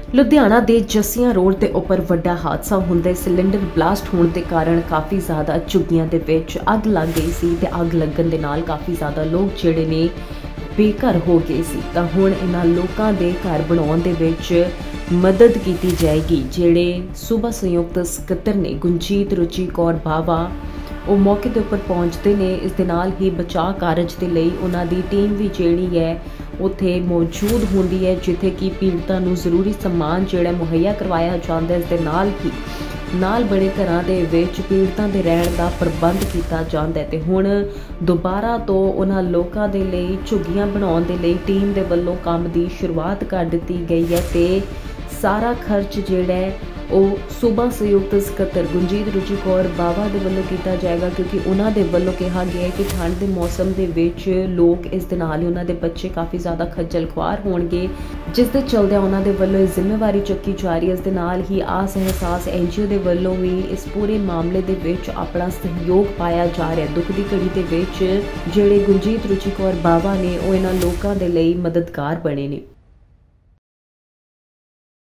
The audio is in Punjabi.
ਲੁਧਿਆਣਾ ਦੇ ਜੱਸੀਆਂ ਰੋਡ ਦੇ ਉੱਪਰ ਵੱਡਾ ਹਾਦਸਾ ਹੁੰਦੇ ਸਿਲੰਡਰ ਬਲਾਸਟ ਹੋਣ ਦੇ ਕਾਰਨ ਕਾਫੀ ਜ਼ਿਆਦਾ ਝੁੱਗੀਆਂ ਦੇ ਵਿੱਚ ਅੱਗ ਲੱਗ ਗਈ ਸੀ ਤੇ ਅੱਗ ਲੱਗਣ ਦੇ ਨਾਲ ਕਾਫੀ ਜ਼ਿਆਦਾ ਲੋਕ ਜਿਹੜੇ ਨੇ ਬੇਘਰ ਹੋ ਗਏ ਸੀ। ਤਾਂ ਹੁਣ ਇਹਨਾਂ ਲੋਕਾਂ ਦੇ ਘਰ ਬਣਾਉਣ ਦੇ ਵਿੱਚ ਮਦਦ ਕੀਤੀ ਜਾਏਗੀ। ਜਿਹੜੇ ਸੂਬਾ ਸੰਯੁਕਤ ਸਕੱਤਰ ਨੇ ਗੁਰਜੀਤ ਰੁਚੀ ਕੌਰ ਬਾਵਾ, ਉਹ ਮੌਕੇ ਦੇ ਉੱਪਰ ਪਹੁੰਚਦੇ ਨੇ। ਇਸ ਦੇ ਨਾਲ ਹੀ ਬਚਾਅ ਕਾਰਜ ਦੇ ਲਈ ਉਹਨਾਂ ਦੀ ਟੀਮ ਵੀ ਜਿਹੜੀ ਹੈ ਉੱਥੇ ਮੌਜੂਦ ਹੁੰਦੀ ਹੈ, ਜਿੱਥੇ ਕਿ ਪੀੜਤਾਂ ਨੂੰ ਜ਼ਰੂਰੀ ਸਮਾਨ ਜਿਹੜਾ ਮੁਹੱਈਆ ਕਰਵਾਇਆ ਜਾਂਦਾ। ਇਸ ਦੇ ਨਾਲ ਹੀ ਨਾਲ ਬਣੇ ਘਰਾਂ ਦੇ ਵਿੱਚ ਪੀੜਤਾਂ ਦੇ ਰਹਿਣ ਦਾ ਪ੍ਰਬੰਧ ਕੀਤਾ ਜਾਂਦਾ ਹੈ ਤੇ ਹੁਣ ਦੁਬਾਰਾ ਤੋਂ ਉਹਨਾਂ ਲੋਕਾਂ ਦੇ ਲਈ ਝੁੱਗੀਆਂ ਬਣਾਉਣ ਦੇ ਲਈ ਟੀਮ ਦੇ ਵੱਲੋਂ ਕੰਮ ਦੀ ਸ਼ੁਰੂਆਤ ਕਰ ਦਿੱਤੀ ਗਈ ਹੈ ਤੇ ਸਾਰਾ ਖਰਚ ਜਿਹੜਾ ਹੈ ਉਹ ਸੂਬਾ ਸੰਯੁਕਤ ਸਕੱਤਰ ਗੁਰਜੀਤ ਰੁਚੀ ਕੌਰ ਬਾਵਾ ਦੇ ਵੱਲੋਂ ਕੀਤਾ ਜਾਏਗਾ, ਕਿਉਂਕਿ ਉਹਨਾਂ ਦੇ ਵੱਲੋਂ ਕਿਹਾ ਗਿਆ ਹੈ ਕਿ ਠੰਡ ਦੇ ਮੌਸਮ ਦੇ ਵਿੱਚ ਲੋਕ ਇਸ ਦੇ ਨਾਲ ਹੀ ਉਹਨਾਂ ਦੇ ਬੱਚੇ ਕਾਫੀ ਜ਼ਿਆਦਾ ਖੱਜਲ ਖੁਆਰ ਹੋਣਗੇ, ਜਿਸ ਦੇ ਚਲਦਿਆਂ ਉਹਨਾਂ ਦੇ ਵੱਲੋਂ ਇਹ ਜ਼ਿੰਮੇਵਾਰੀ ਚੁੱਕੀ ਜਾ ਰਹੀ ਹੈ। ਇਸ ਦੇ ਨਾਲ ਹੀ ਆਸ ਅਹਿਸਾਸ NGO ਦੇ ਵੱਲੋਂ ਵੀ ਇਸ ਪੂਰੇ ਮਾਮਲੇ ਦੇ ਵਿੱਚ ਆਪਣਾ ਸਹਿਯੋਗ ਪਾਇਆ ਜਾ ਰਿਹਾ। ਦੁੱਖ ਦੀ ਘੜੀ ਦੇ ਵਿੱਚ ਜਿਹੜੇ ਗੁਰਜੀਤ ਰੁਚੀ ਕੌਰ ਬਾਵਾ ਨੇ ਉਹ ਇਹਨਾਂ ਲੋਕਾਂ ਦੇ ਲਈ ਮਦਦਗਾਰ ਬਣੇ ਨੇ।